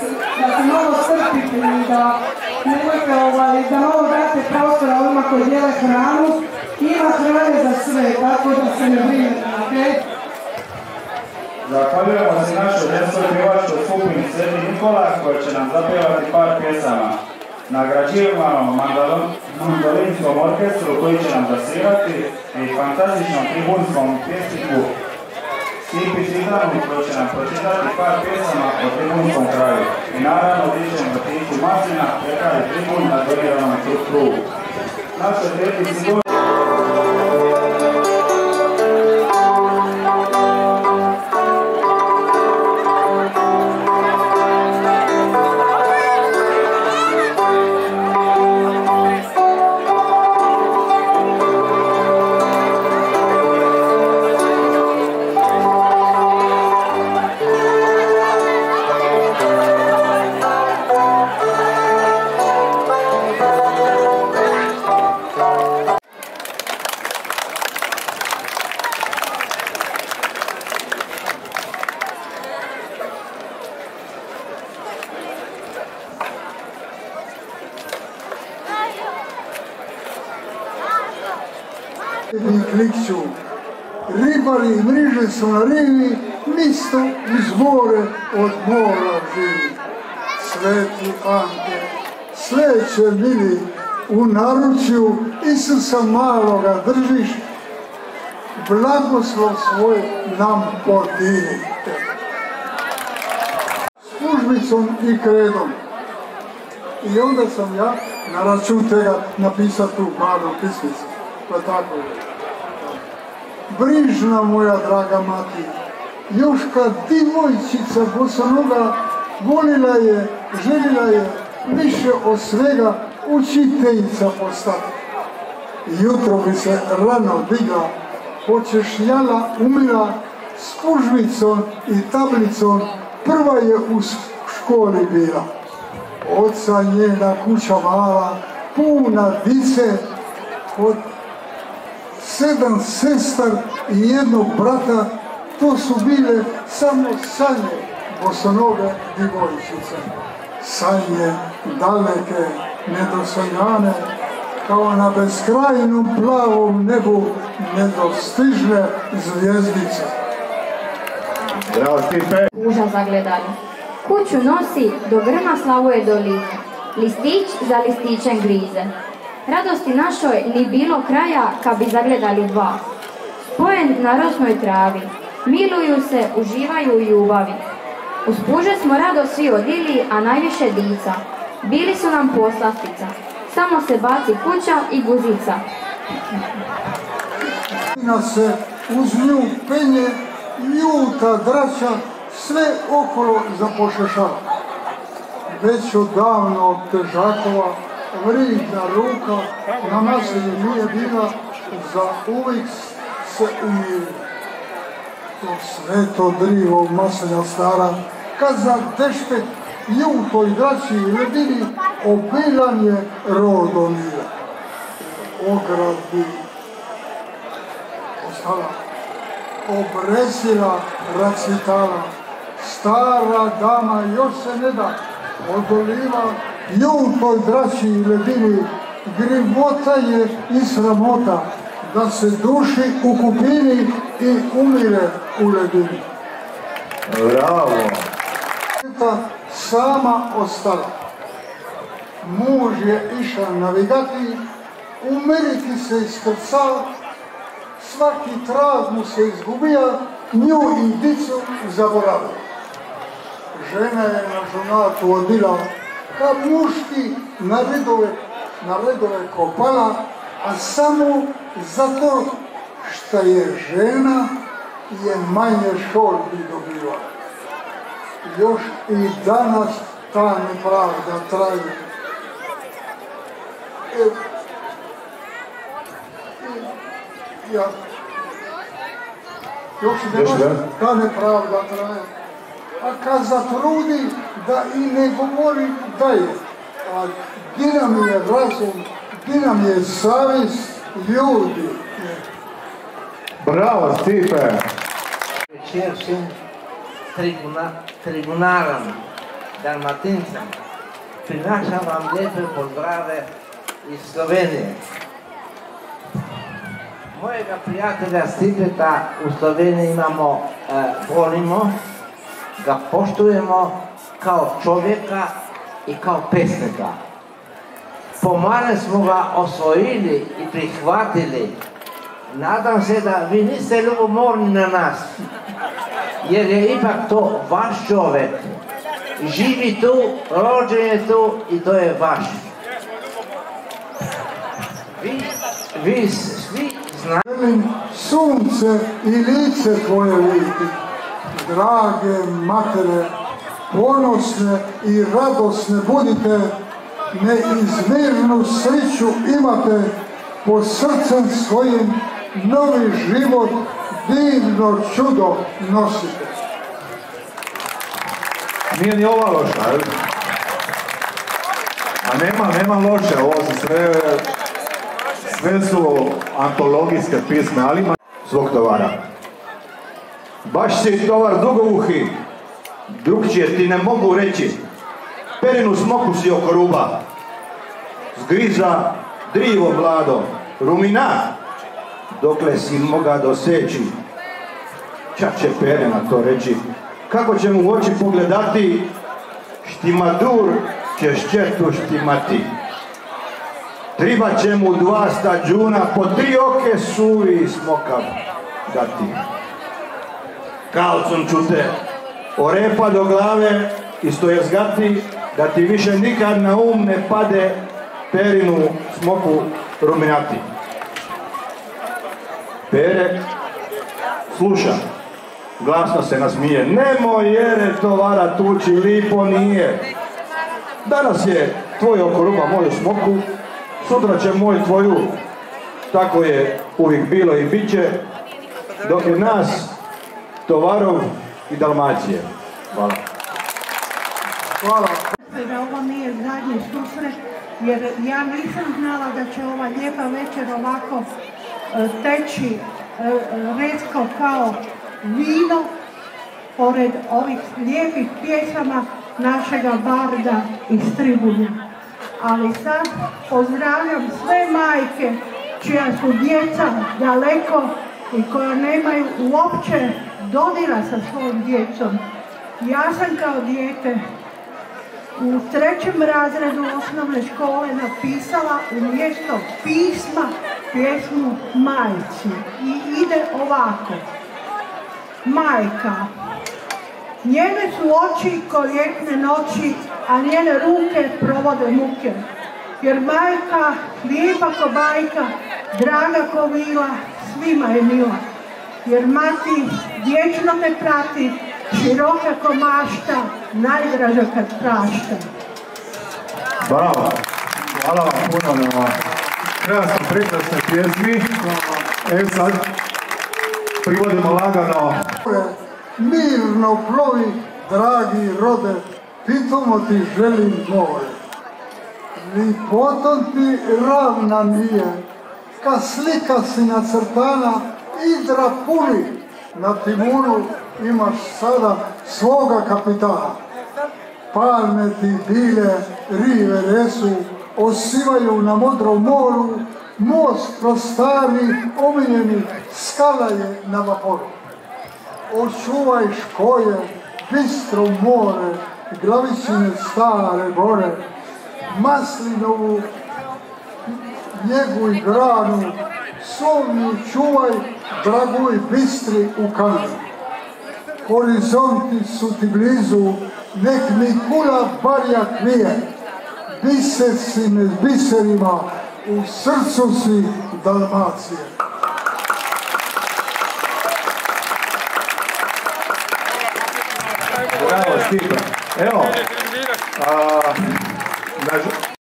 da se malo strpite i da nemojte, da malo date prostora ovima koji dijele hranu. Ima hrane za sve, tako da se ne brinete, okej? Zahvaljujemo se našoj ženskoj pjevačkoj skupini Sveti Nikola koja će nam zapjevati par pjesama. Nagrađujemo mandolinskom orkestru koji će nam zasvirati i fantastičnom tribunskom pjesniku Stipi Citanu koji će nam pročitati par pjesama o tribunskom kraju. I naravno dižem vrtiću Maslina, pekari tribun na doniranom krugu. Našoj tetici dođe klikću. Ribari i mriže su na rivi, misto iz more od mora živi. Sveti Ante, sveće mili, u naručju Isusa maloga držiš, blagoslov svoj nam podilite. Službicom i kredom. I onda sam ja na račun tega napisao tu malu pismicu. Pa tako je. Brižna moja draga mati, još kad divojčica bosonoga volila je, željela je više od svega učiteljica postati. Jutro bi se rano digla, počešljala, umila, s pužvicom i tablicom, prva je u školi bila. Oca njena kuća mala, puna dice, od 7 sestar i jednog brata, to su bile samo sanje bosonoge divojčice. Sanje daleke, nedosanjane, kao na beskrajnom plavom nebu nedostižne zvijezdice. Muža zagledali. Kuću nosi, do grma slavuje doline. Listić za listićem grize. Radosti našoj ni bilo kraja kad bi zagledali dva. Spojen na rosnoj travi, miluju se, uživaju u ljubavi. Uz puže smo rado svi odili, a najviše dica. Bili su nam poslastica, samo se baci kuća i guzica. Se uz nju penje, ljuta drača, sve okolo zapošešava. Već odavno od težakova vridna ruka na naselju nije bila, za uvijek se umiri. To sveto drivo maselja stara, kad za dešpet ljutoj drači ledini, obilan je rodom mira. Ogradi ostala, obresila, racitala, stara dama još se ne da, odoliva ljutoj drači i ledini, grivota je i sramota, da se duši u kupini i umire u ledini. Bravo! Sama ostala. Muž je išao navigati, umiriti se iskrcao, svaki trag mu se izgubija, nju i dicu zaboravila. Žena je na žonatu odila, ka muški na redove kopala, a samo zato što je žena je manje šolbi dobiva. Još i danas ta nepravda traje. Još i danas ta nepravda traje. A kad zatrudi da i ne govori da je, a gdje nam je razum, gdje nam je savjest ljudi. Bravo, Stipe! Večer všem tribunaram, Dalmatincama. Prinašam vam lijepe pozdrave iz Slovenije. Mojega prijatelja Stipeta u Sloveniji volimo, ga poštujemo kao čovjeka i kao pesnika. Pomalo smo ga osvojili i prihvatili. Nadam se da vi niste ljubomorni na nas, jer je ipak to vaš čovjek. Živi tu, rođen je tu i to je vaš. Vi svi znate. Želim sunce i lice tvoje vidjeti, drage matere, ponosne i radosne budite, neizmjernu sreću imate, po srcem svojim novi život, divno čudo nosite. Nije ni ova loša, a nema loše, ovo su sve su antologijske pisme, ali ima svog tovara. Baš si tovar dugovuhi, drugčije ti ne mogu reći, perinu smoku si oko ruba, zgriza drivo mlado, rumina, dokle si moga doseći, čak će perena to reći, kako će mu u oči pogledati, štimadur će šćetu štimati. Triba će mu 2 stađuna, po 3 oke suvi smokav dati. Kalcom ću te orepa do glave i stojezgati, da ti više nikad na ne pade perinu smoku ruminati. Pere sluša, glasno se nasmije. Nemoj jere tovara tuči, lipo nije. Danas je tvoj oko ruba moju smoku, sutra će moj tvoju. Tako je uvijek bilo i bit će, dok je nas tovarov i Dalmacije. Hvala. Hvala. Da ovo nije zadnji susret, jer ja nisam znala da će ova lijepa večer ovako teći retko kao vino, pored ovih lijepih pjesama našega barda iz Tribunja. Ali sad pozdravljam sve majke čija su djeca daleko i koja nemaju uopće dodira sa svojom djecom. Ja sam kao dijete u 3. razredu osnovne škole napisala umjesto pisma pjesmu Majci i ide ovako. Majka, njene su oči ko ljetne noći, a njene ruke provode muke. Jer majka, lijepa ko bajka, draga ko vila, svima je mila. Jer mati vječno te prati, široka ko mašta, najdraža kad prašta. Bravo, hvala vam puno na krasno prekrasne pjesmi. Sad privodimo lagano. Mirno plovi, dragi rode, pitomo ti želim more. Lipotom ti ravna nije, ka slika si nacrtana i drapuni. Na timunu imaš sada svoga kapitana. Palme ti bile, rive resu, osivaju na modrom moru, most prostari, omiljeni, skala je na vaporu. Očuvaj škoje, bistro more, glavičine stare gore, maslinovu njegu i granu, solnju čuvaj, draguj bistri u kanu. Horizonti su ti blizu, nek mi kula barjak vije, biser si med biserima, u srcu si Dalmacije. Bravo, Stipe. Evo,